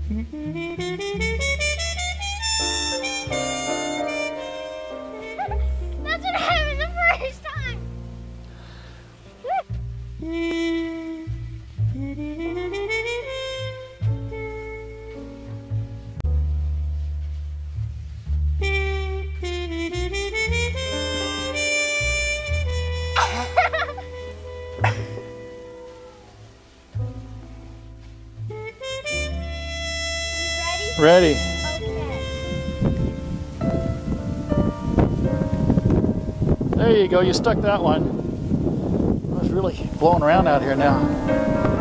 That's what happened the first time. Ready. Okay. There you go, you stuck that one. I was really blowing around out here now.